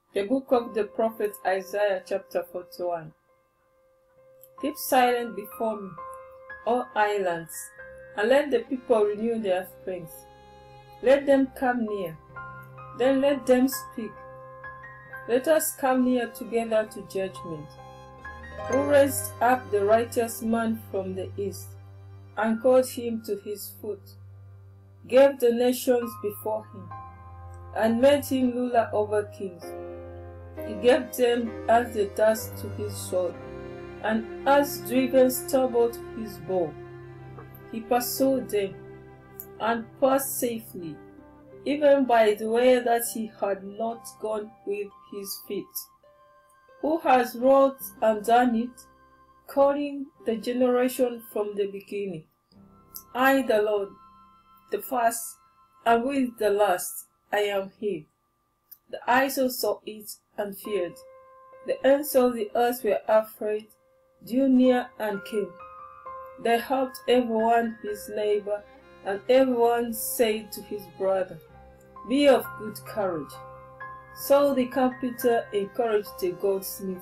The book of the prophet Isaiah, chapter 41. Keep silent before me, all islands, and let the people renew their strength. Let them come near, then let them speak. Let us come near together to judgment. Who raised up the righteous man from the east, and called him to his foot, gave the nations before him, and made him ruler over kings. He gave them as the dust to his sword, and as driven stubble to his bow. He pursued them, and passed safely, even by the way that he had not gone with his feet. Who has wrought and done it, calling the generation from the beginning? I, the Lord, the first, and with the last, I am he. The eyes saw it and feared. The ends of the earth were afraid, drew near and came. They helped everyone his neighbor, and everyone said to his brother, Be of good courage. So the carpenter encouraged the goldsmith,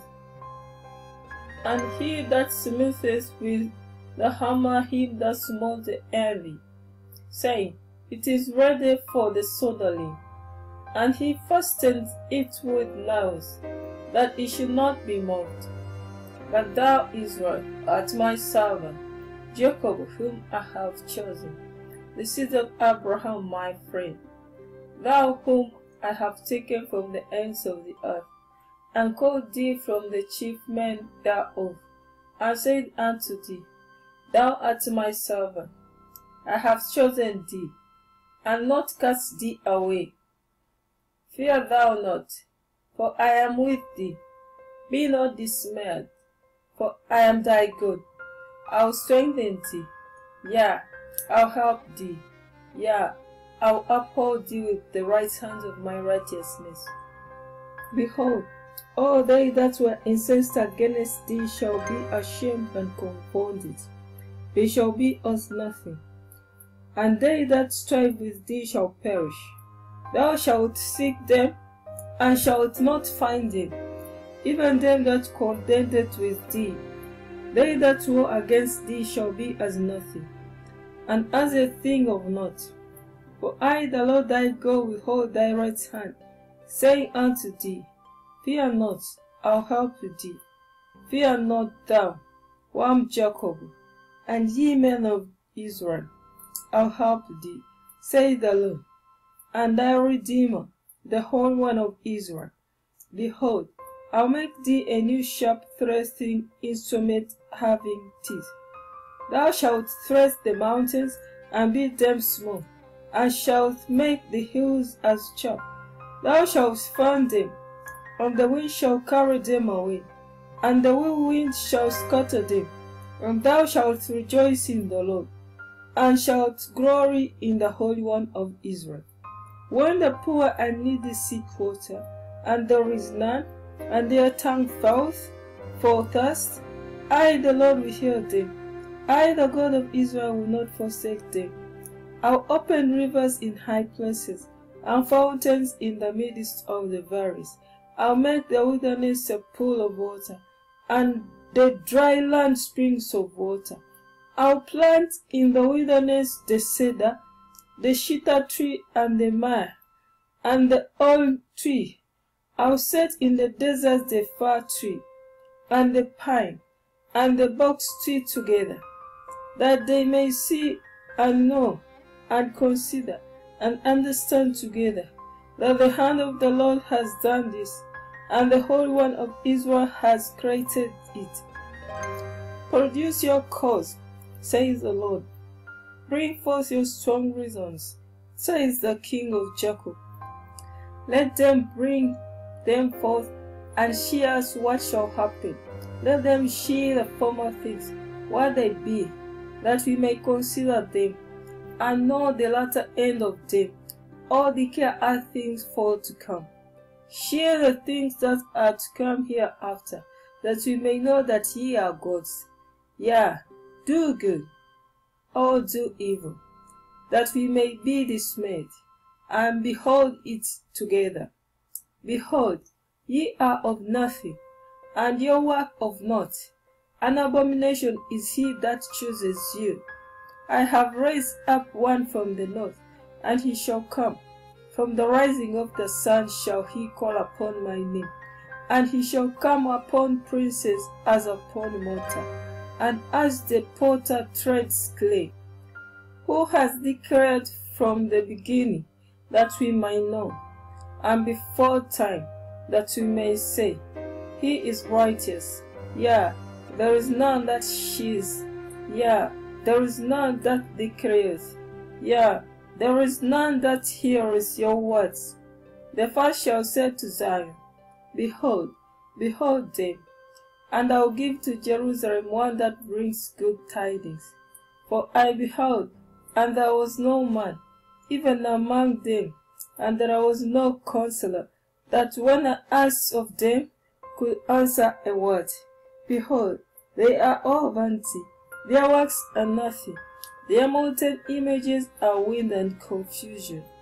and he that smitheth with the hammer him that smote the envy, saying, It is ready for the soldering. And he fastened it with nails, that it should not be moved. But thou, Israel, art my servant, Jacob, whom I have chosen, the seed of Abraham my friend, thou whom I have taken from the ends of the earth, and called thee from the chief men thereof, and said unto thee, Thou art my servant, I have chosen thee, and not cast thee away. Fear thou not, for I am with thee. Be not dismayed, for I am thy God. I will strengthen thee, yea, I'll help thee, yea, I'll uphold thee with the right hand of my righteousness. Behold, all they that were incensed against thee shall be ashamed and confounded. They shall be as nothing. And they that strive with thee shall perish. Thou shalt seek them, and shalt not find them, even them that contended with thee. They that war against thee shall be as nothing, and as a thing of naught. For I, the Lord thy God, will hold thy right hand, saying unto thee, Fear not, I'll help thee. Fear not thou, who art Jacob, and ye men of Israel, I'll help thee, saith the Lord, and thy Redeemer, the Holy One of Israel. Behold, I'll make thee a new sharp threshing instrument having teeth. Thou shalt thresh the mountains, and beat them small, and shalt make the hills as chaff. Thou shalt fan them, and the wind shall carry them away, and the whirlwind shall scatter them. And thou shalt rejoice in the Lord, and shalt glory in the Holy One of Israel. When the poor and needy seek water, and there is none, and their tongue faileth for thirst, I, the Lord, will hear them. I, the God of Israel, will not forsake them. I'll open rivers in high places, and fountains in the midst of the valleys. I'll make the wilderness a pool of water, and the dry land springs of water. I'll plant in the wilderness the cedar, the shittah tree, and the myrrh, and the olive tree. I'll set in the desert the fir tree, and the pine, and the box tree together, that they may see and know, and consider, and understand together, that the hand of the Lord has done this, and the Holy One of Israel has created it. Produce your cause, says the Lord. Bring forth your strong reasons, says the King of Jacob. Let them bring them forth, and shear us what shall happen. Let them shear the former things, what they be, that we may consider them, and know the latter end of them. All declare are things for to come. Shear the things that are to come hereafter, that we may know that ye are gods. Yea, do good, or do evil, that we may be dismayed, and behold it together. Behold, Ye are of nothing, and your work of naught. An abomination is he that chooses you. I have raised up one from the north, and he shall come. From the rising of the sun shall he call upon my name. And he shall come upon princes as upon mortar, and as the potter treads clay. Who has declared from the beginning, that we might know, and before time, that we may say, He is righteous. Yea, there is none that she's. Yea, there is none that declares. Yea, there is none that hears your words. The first shall say to Zion, Behold, behold them. And I will give to Jerusalem one that brings good tidings. For I beheld, and there was no man, even among them, and there was no counselor, that when I asked of them, could answer a word. Behold, they are all vanity, their works are nothing, their molten images are wind and confusion.